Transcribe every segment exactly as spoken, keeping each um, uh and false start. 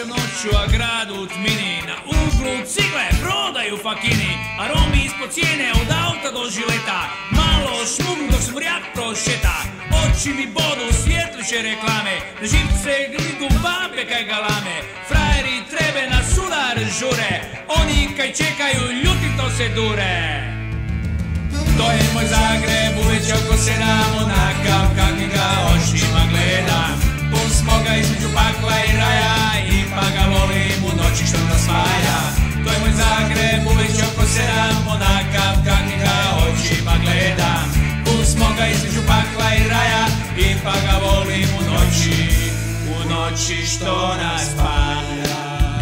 sam noću, a grad u tmini. Na uglu cigle prodaju fakini, aromi ispod cijene od auta do žileta. Malo šmugnu dok smrjak prošeta, oči mi bodu svjetliše reklame. Na živce glidu babe kaj galame, frajeri trebe na sudar žure. Oni kaj čekaju ljutito se dure. To je moj Zagreb, uveć oko sedam, onakav kakvi ga očima gledam. Pun smoga između pakla i raja, ipak ga volim u noći što nas spaja. To je moj Zagreb, uveć oko sedam, onakav kakvi ga očima gledam. Pun smoga između pakla i raja, ipak ga volim u noći, u noći što nas spaja.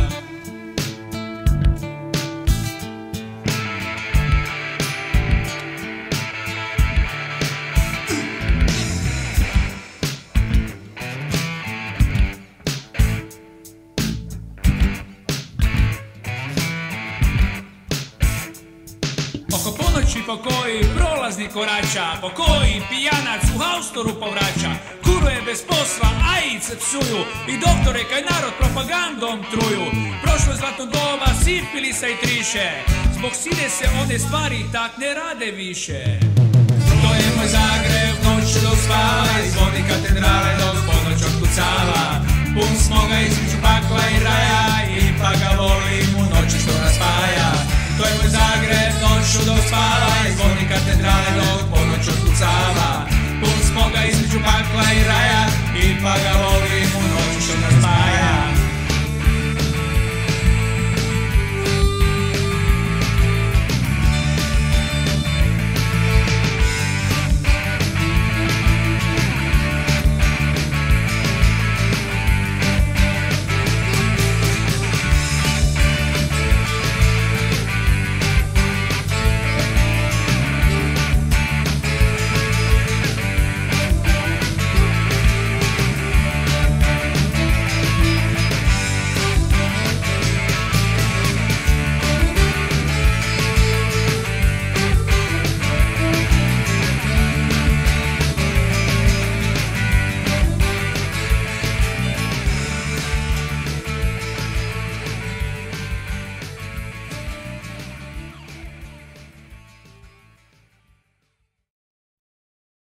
Oko ponoći po koji prolaznik korača, po koji pijanac u haustoru povraća. Kurve bez posla, ajice psuju i doktore kaj narod propagandom truju. Prošlo je zlatno doba sifilisa i triše, zbog side se one stvari tak ne rade više. To je moj Zagreb, noć dok spava, zvoni katedrale dok